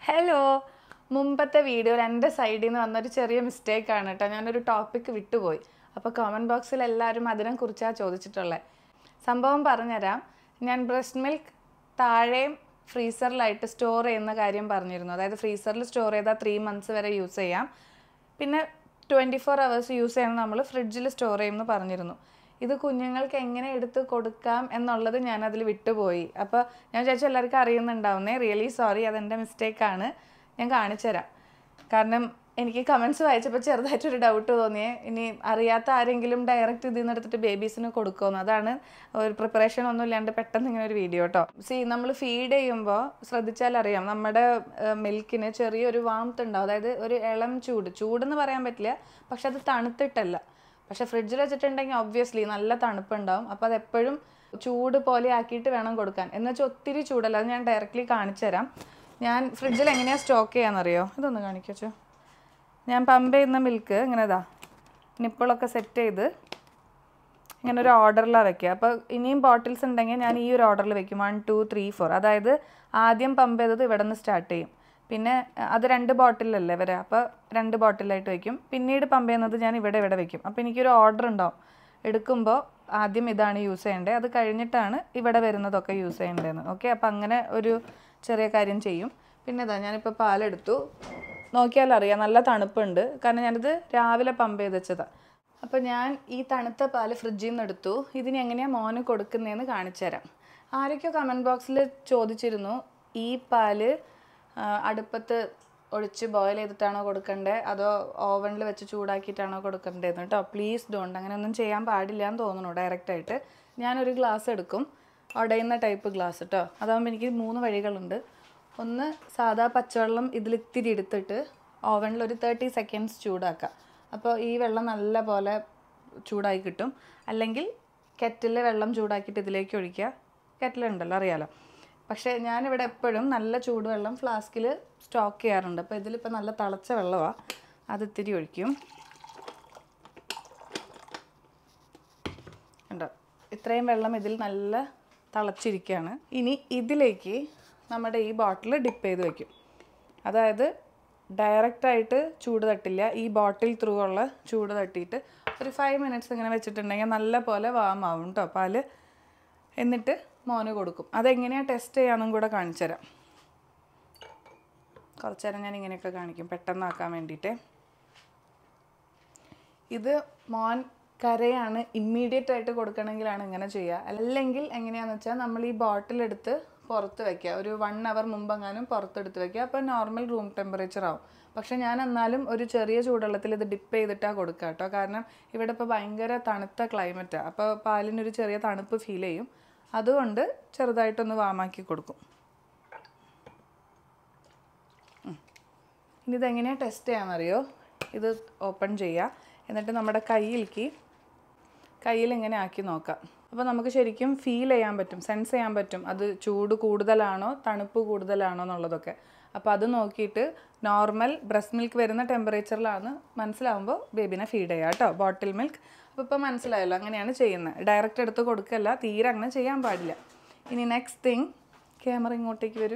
Hello, മുമ്പത്തെ വീഡിയോയിൽ എൻ്റെ സൈഡിൽ നിന്ന് വന്നൊരു ചെറിയ മിസ്റ്റേക്കാണ് കേട്ടോ. ഞാനൊരു ടോപ്പിക്ക് വിട്ടുപോയി. അപ്പോൾ കമൻറ്റ് ബോക്സിൽ എല്ലാവരും അതിനെക്കുറിച്ചാണ് ചോദിച്ചിട്ടുള്ളത്. സംഭവം പറഞ്ഞുതരാം. ഞാൻ ബ്രസ്റ്റ് മിൽക്ക് താഴെയും ഫ്രീസറിലായിട്ട് സ്റ്റോർ ചെയ്യുന്ന കാര്യം പറഞ്ഞിരുന്നു. അതായത് ഫ്രീസറിൽ സ്റ്റോർ ചെയ്താൽ 3 months വരെ യൂസ് ചെയ്യാം. പിന്നെ 24 hours യൂസ് ചെയ്യണം, നമ്മൾ ഫ്രിഡ്ജിൽ സ്റ്റോർ ചെയ്യുമെന്ന് പറഞ്ഞിരുന്നു. ഇത് കുഞ്ഞുങ്ങൾക്ക് എങ്ങനെ എടുത്ത് കൊടുക്കാം എന്നുള്ളത് ഞാനതിൽ വിട്ടുപോയി. അപ്പോൾ ഞാൻ വിചാരിച്ചു എല്ലാവർക്കും അറിയുന്നുണ്ടാവുന്നേ. റിയലി സോറി, അതെൻ്റെ മിസ്റ്റേക്കാണ്. ഞാൻ കാണിച്ചു തരാം. കാരണം എനിക്ക് കമൻസ് വായിച്ചപ്പോൾ ചെറുതായിട്ടൊരു ഡൗട്ട് തോന്നിയേ, ഇനി അറിയാത്ത ആരെങ്കിലും ഡയറക്റ്റ് ഇതിൽ നിന്ന് എടുത്തിട്ട് ബേബീസിന് കൊടുക്കുമെന്ന്. അതാണ് ഒരു പ്രിപ്പറേഷൻ ഒന്നും ഇല്ലാണ്ട് പെട്ടെന്ന് ഇങ്ങനെ ഒരു വീഡിയോ കേട്ടോ. നമ്മൾ ഫീഡ് ചെയ്യുമ്പോൾ ശ്രദ്ധിച്ചാൽ അറിയാം, നമ്മുടെ മിൽക്കിന് ചെറിയൊരു വാംത്ത് ഉണ്ടാവും. അതായത് ഒരു ഇളം ചൂടെന്ന് പറയാൻ പറ്റില്ല, പക്ഷെ അത് തണുത്തിട്ടല്ല. പക്ഷെ ഫ്രിഡ്ജിൽ വെച്ചിട്ടുണ്ടെങ്കിൽ ഒബ്വിയസ്ലി നല്ല തണുപ്പുണ്ടാവും. അപ്പോൾ അതെപ്പോഴും ചൂട് പോലെ ആക്കിയിട്ട് വേണം കൊടുക്കാൻ. എന്ന് വെച്ചാൽ ഒത്തിരി ചൂടല്ല. അത് ഞാൻ ഡയറക്റ്റ്ലി കാണിച്ചു തരാം. ഞാൻ ഫ്രിഡ്ജിൽ എങ്ങനെയാണ് സ്റ്റോക്ക് ചെയ്യാമെന്നറിയോ? ഇതൊന്ന് കാണിക്കച്ചോ. ഞാൻ പമ്പ് ചെയ്യുന്ന മിൽക്ക് ഇങ്ങനെ നിപ്പിളൊക്കെ സെറ്റ് ചെയ്ത് ഇങ്ങനെ ഒരു ഓർഡറിലാണ് വെക്കുക. അപ്പോൾ ഇനിയും ബോട്ടിൽസ് ഉണ്ടെങ്കിൽ ഞാൻ ഈ ഒരു ഓർഡറിൽ വെക്കും, 1 2 3 4. അതായത് ആദ്യം പമ്പ് ചെയ്തത് ഇവിടെ നിന്ന് സ്റ്റാർട്ട് ചെയ്യും. പിന്നെ അത് 2 ബോട്ടിലല്ലേ വരെ, അപ്പോൾ 2 ബോട്ടിലായിട്ട് വയ്ക്കും. പിന്നീട് പമ്പ് ചെയ്യുന്നത് ഞാൻ ഇവിടെ വയ്ക്കും. അപ്പോൾ എനിക്കൊരു ഓർഡർ ഉണ്ടാവും. എടുക്കുമ്പോൾ ആദ്യം ഇതാണ് യൂസ് ചെയ്യേണ്ടത്, അത് കഴിഞ്ഞിട്ടാണ് ഇവിടെ വരുന്നതൊക്കെ യൂസ് ചെയ്യേണ്ടതെന്ന്. ഓക്കെ, അപ്പോൾ അങ്ങനെ ഒരു ചെറിയ കാര്യം ചെയ്യും. പിന്നെ ഞാനിപ്പോൾ പാലെടുത്തു. നോക്കിയാൽ അറിയാം നല്ല തണുപ്പുണ്ട്, കാരണം ഞാനിത് രാവിലെ പമ്പ് ചെയ്ത് വെച്ചതാണ്. അപ്പോൾ ഞാൻ ഈ തണുത്ത പാല് ഫ്രിഡ്ജിൽ നിന്ന് എടുത്തു. ഇതിന് എങ്ങനെയാണ് മോന് കൊടുക്കുന്നതെന്ന് കാണിച്ചു തരാം. ആരൊക്കെയോ കമൻറ്റ് ബോക്സിൽ ചോദിച്ചിരുന്നു, ഈ പാല് അടുപ്പത്ത് ഒഴിച്ച് ബോയിൽ ചെയ്തിട്ടാണോ കൊടുക്കേണ്ടത് അതോ ഓവനിൽ വെച്ച് ചൂടാക്കിയിട്ടാണോ കൊടുക്കേണ്ടതെന്ന് കേട്ടോ. പ്ലീസ് ഡോണ്ട്, അങ്ങനെയൊന്നും ചെയ്യാൻ പാടില്ല എന്ന് തോന്നുന്നു. ഡയറക്റ്റായിട്ട് ഞാനൊരു ഗ്ലാസ് എടുക്കും, ഉടയുന്ന ടൈപ്പ് ഗ്ലാസ് കേട്ടോ. അതാകുമ്പോൾ എനിക്ക് 3 വഴികളുണ്ട്. ഒന്ന്, സാധാ പച്ചവെള്ളം ഇതിലിത്തിരി എടുത്തിട്ട് ഓവനിൽ ഒരു 30 seconds ചൂടാക്കാം. അപ്പോൾ ഈ വെള്ളം നല്ല പോലെ ചൂടായി കിട്ടും. അല്ലെങ്കിൽ കെറ്റിൽ വെള്ളം ചൂടാക്കിയിട്ട് ഇതിലേക്ക് ഒഴിക്കുക. കെറ്റിലുണ്ടല്ലോ, അറിയാലോ. പക്ഷേ ഞാനിവിടെ എപ്പോഴും നല്ല ചൂടുവെള്ളം ഫ്ലാസ്കിൽ സ്റ്റോക്ക് ചെയ്യാറുണ്ട്. അപ്പോൾ ഇതിലിപ്പോൾ നല്ല തിളച്ച വെള്ളമാണ്, അത് ഇത്തിരി ഒഴിക്കും. ഉണ്ടോ, ഇത്രയും വെള്ളം ഇതിൽ നല്ല തിളച്ചിരിക്കുകയാണ്. ഇനി ഇതിലേക്ക് നമ്മുടെ ഈ ബോട്ടിൽ ഡിപ്പ് ചെയ്ത് വയ്ക്കും. അതായത് ഡയറക്റ്റായിട്ട് ചൂട് തട്ടില്ല, ഈ ബോട്ടിൽ ത്രൂ ഉള്ള ചൂട് തട്ടിയിട്ട് ഒരു 5 minutes ഇങ്ങനെ വെച്ചിട്ടുണ്ടെങ്കിൽ നല്ല പോലെ വാമാവും കേട്ടോ പാല്. എന്നിട്ട് മോന് കൊടുക്കും. അതെങ്ങനെയാണ് ടെസ്റ്റ് ചെയ്യാമെന്നും കൂടെ കാണിച്ചു തരാം. കുറച്ച് നേരം ഞാൻ ഇങ്ങനെയൊക്കെ കാണിക്കും പെട്ടെന്നാക്കാൻ വേണ്ടിയിട്ട്. ഇത് മോൻ കരയാണ്, ഇമ്മീഡിയറ്റ് ആയിട്ട് കൊടുക്കണമെങ്കിലാണ് ഇങ്ങനെ ചെയ്യുക. അല്ലെങ്കിൽ എങ്ങനെയാണെന്ന് വെച്ചാൽ നമ്മൾ ഈ ബോട്ടിലെടുത്ത് പുറത്ത് വയ്ക്കുക, ഒരു 1 hour മുമ്പെങ്ങാനും പുറത്തെടുത്ത് വയ്ക്കുക. അപ്പോൾ നോർമൽ റൂം ടെമ്പറേച്ചർ ആവും. പക്ഷേ ഞാൻ എന്നാലും ഒരു ചെറിയ ചൂടുവെള്ളത്തിൽ ഇത് ഡിപ്പ് ചെയ്തിട്ടാണ് കൊടുക്കുക കേട്ടോ. കാരണം ഇവിടെ ഇപ്പോൾ ഭയങ്കര തണുത്ത ക്ലൈമറ്റാണ്. അപ്പോൾ പാലിനൊരു ചെറിയ തണുപ്പ് ഫീൽ ചെയ്യും. അതുകൊണ്ട് ചെറുതായിട്ടൊന്ന് വാമാക്കി കൊടുക്കും. ഇനി ഇതെങ്ങനെയാണ് ടെസ്റ്റ് ചെയ്യാമെന്നറിയോ? ഇത് ഓപ്പൺ ചെയ്യുക, എന്നിട്ട് നമ്മുടെ കയ്യിൽ ഇങ്ങനെ ആക്കി നോക്കാം. അപ്പോൾ നമുക്ക് ശരിക്കും ഫീൽ ചെയ്യാൻ പറ്റും, സെൻസ് ചെയ്യാൻ പറ്റും അത് ചൂട് കൂടുതലാണോ തണുപ്പ് കൂടുതലാണോ എന്നുള്ളതൊക്കെ. അപ്പോൾ അത് നോക്കിയിട്ട് നോർമൽ ബ്രസ്റ്റ് മിൽക്ക് വരുന്ന ടെമ്പറേച്ചറിലാണ് മനസ്സിലാവുമ്പോൾ ബേബിനെ ഫീഡ് ചെയ്യുക കേട്ടോ, ബോട്ടിൽ മിൽക്ക്. അപ്പോൾ ഇപ്പോൾ മനസ്സിലായല്ലോ, അങ്ങനെയാണ് ചെയ്യുന്നത്. ഡയറക്റ്റ് എടുത്ത് കൊടുക്കല്ല, തീരെ അങ്ങനെ ചെയ്യാൻ പാടില്ല. ഇനി നെക്സ്റ്റ് തിങ്, ക്യാമറ ഇങ്ങോട്ടേക്ക് വരൂ.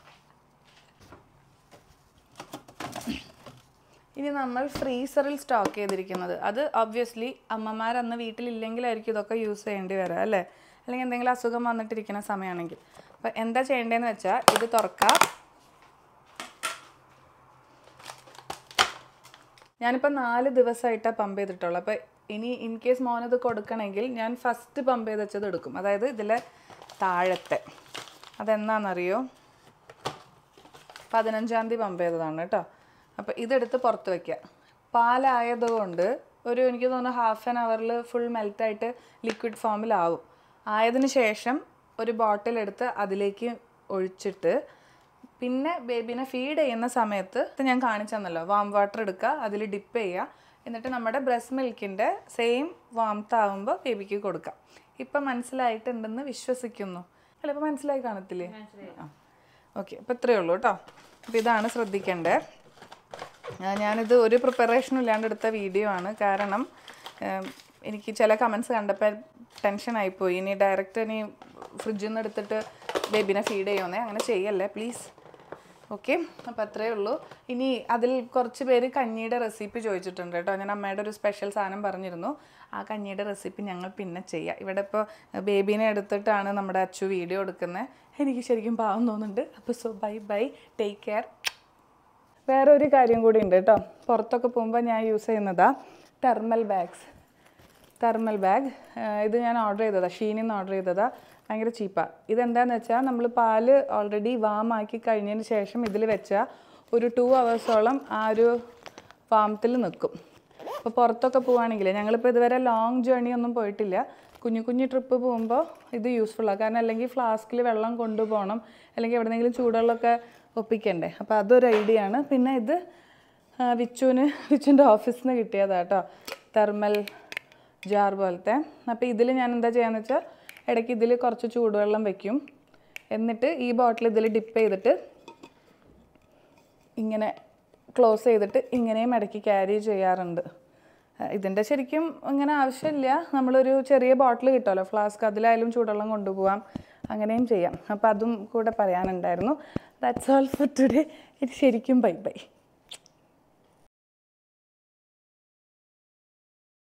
ഇനി നമ്മൾ ഫ്രീസറിൽ സ്റ്റോക്ക് ചെയ്തിരിക്കുന്നത്, അത് ഒബ്വിയസ്ലി അമ്മമാരന്ന് വീട്ടിലില്ലെങ്കിലായിരിക്കും ഇതൊക്കെ യൂസ് ചെയ്യേണ്ടി വരിക അല്ലേ, അല്ലെങ്കിൽ എന്തെങ്കിലും അസുഖം വന്നിട്ടിരിക്കുന്ന സമയമാണെങ്കിൽ. അപ്പോൾ എന്താ ചെയ്യേണ്ടതെന്ന് വെച്ചാൽ ഇത് തുറക്കാം. ഞാനിപ്പോൾ 4 ദിവസമായിട്ടാണ് പമ്പ് ചെയ്തിട്ടുള്ളൂ. അപ്പോൾ ഇനി ഇൻ കേസ് മോനത് കൊടുക്കണമെങ്കിൽ ഞാൻ ഫസ്റ്റ് പമ്പ് ചെയ്ത് വെച്ചത് എടുക്കും. അതായത് ഇതിലെ താഴത്തെ, അതെന്നാണെന്നറിയോ? 15-ാം തീയതി പമ്പ് ചെയ്തതാണ് കേട്ടോ. അപ്പോൾ ഇതെടുത്ത് പുറത്ത് വയ്ക്കുക. പാലായതുകൊണ്ട് എനിക്ക് തോന്നുന്നു 1/2 hour ഫുൾ മെൽറ്റായിട്ട് ലിക്വിഡ് ഫോമിലാവും. ആയതിനു ശേഷം ഒരു ബോട്ടിലെടുത്ത് അതിലേക്ക് ഒഴിച്ചിട്ട് പിന്നെ ബേബീനെ ഫീഡ് ചെയ്യുന്ന സമയത്ത് ഞാൻ കാണിച്ചു തന്നല്ലോ, വാം വാട്ടർ എടുക്കുക, അതിൽ ഡിപ്പ് ചെയ്യുക, എന്നിട്ട് നമ്മുടെ ബ്രസ്റ്റ് മിൽക്കിൻ്റെ സെയിം വാംത്ത് ആകുമ്പോൾ ബേബിക്ക് കൊടുക്കാം. ഇപ്പം മനസ്സിലായിട്ടുണ്ടെന്ന് വിശ്വസിക്കുന്നു അല്ല? ഇപ്പം മനസ്സിലായി കാണത്തില്ലേ? ആ, ഓക്കെ. അപ്പോൾ ഇത്രയേ ഉള്ളൂ കേട്ടോ. അപ്പോൾ ഇതാണ് ശ്രദ്ധിക്കേണ്ടത്. ഞാനിത് ഒരു പ്രിപ്പറേഷനും ഇല്ലാണ്ട് എടുത്ത വീഡിയോ ആണ്. കാരണം എനിക്ക് ചില കമൻസ് കണ്ടപ്പോൾ ടെൻഷനായിപ്പോയി. ഇനി ഡയറക്റ്റ് ഫ്രിഡ്ജിൽ നിന്ന് എടുത്തിട്ട് ബേബിനെ ഫീഡ് ചെയ്യുമെന്നേ, അങ്ങനെ ചെയ്യല്ലേ പ്ലീസ്. ഓക്കെ, അപ്പോൾ അത്രയേ ഉള്ളൂ. ഇനി അതിൽ കുറച്ച് പേര് കഞ്ഞിയുടെ റെസിപ്പി ചോദിച്ചിട്ടുണ്ട് കേട്ടോ. ഞാൻ അമ്മയുടെ ഒരു സ്പെഷ്യൽ സാധനം പറഞ്ഞിരുന്നു. ആ കഞ്ഞിയുടെ റെസിപ്പി ഞങ്ങൾ പിന്നെ ചെയ്യാം. ഇവിടെ ഇപ്പോൾ ബേബീനെ എടുത്തിട്ടാണ് നമ്മുടെ അച്ചു വീഡിയോ എടുക്കുന്നത്. എനിക്ക് ശരിക്കും പാവം തോന്നുന്നുണ്ട്. അപ്പോൾ സോ ബൈ, ടേക്ക് കെയർ. വേറെ ഒരു കാര്യം കൂടി ഉണ്ട് കേട്ടോ. പുറത്തൊക്കെ പോകുമ്പോൾ ഞാൻ യൂസ് ചെയ്യുന്നതാണ് തെർമൽ ബാഗ്. ഇത് ഞാൻ ഓർഡർ ചെയ്തതാണ്, ഷീനിൽ നിന്ന് ഓർഡർ ചെയ്തതാണ്. ഭയങ്കര ചീപ്പാണ്. ഇതെന്താണെന്ന് വെച്ചാൽ നമ്മൾ പാല് ഓൾറെഡി വാമാക്കി കഴിഞ്ഞതിന് ശേഷം ഇതിൽ വെച്ചാൽ ഒരു 2 hours ആ ഒരു വാമത്തിൽ നിൽക്കും. അപ്പോൾ പുറത്തൊക്കെ പോവുകയാണെങ്കിൽ, ഞങ്ങളിപ്പോൾ ഇതുവരെ ലോങ് ജേർണി ഒന്നും പോയിട്ടില്ല, കുഞ്ഞു ട്രിപ്പ് പോകുമ്പോൾ ഇത് യൂസ്ഫുള്ളാണ്. കാരണം അല്ലെങ്കിൽ ഫ്ലാസ്കിൽ വെള്ളം കൊണ്ടുപോകണം, അല്ലെങ്കിൽ എവിടെയെങ്കിലും ചൂടുവെള്ളമൊക്കെ ഒപ്പിക്കണ്ടേ. അപ്പോൾ അതൊരു ഐഡിയ ആണ്. പിന്നെ ഇത് വിച്ചുവിൻ്റെ ഓഫീസിൽ നിന്ന് കിട്ടിയതാണ് കേട്ടോ, തെർമൽ ജാർ പോലത്തെ. അപ്പോൾ ഇതിൽ ഞാൻ എന്താ ചെയ്യാന്ന് വെച്ചാൽ ഇടയ്ക്ക് ഇതിൽ കുറച്ച് ചൂടുവെള്ളം വെക്കും. എന്നിട്ട് ഈ ബോട്ടിൽ ഇതിൽ ഡിപ്പ് ചെയ്തിട്ട് ഇങ്ങനെ ക്ലോസ് ചെയ്തിട്ട് ഇങ്ങനെയും ഇടയ്ക്ക് ക്യാരി ചെയ്യാറുണ്ട്. ഇതിൻ്റെ ശരിക്കും ഇങ്ങനെ ആവശ്യമില്ല. നമ്മളൊരു ചെറിയ ബോട്ടിൽ കിട്ടുമല്ലോ, ഫ്ലാസ്ക്, അതിലായാലും ചൂടുവെള്ളം കൊണ്ടുപോകാം, അങ്ങനെയും ചെയ്യാം. അപ്പോൾ അതും കൂടെ പറയാനുണ്ടായിരുന്നു. That's all for today. ഇത് ശരിക്കും ബൈ.